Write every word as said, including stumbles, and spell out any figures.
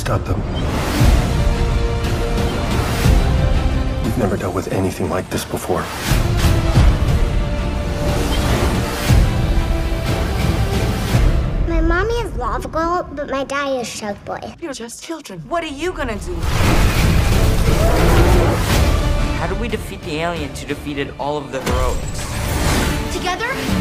stop them. We've never dealt with anything like this before. My mommy is Lava Girl, but my daddy is Shark Boy. You're just children. What are you gonna do? How do we defeat the alien who defeated all of the heroics? Together,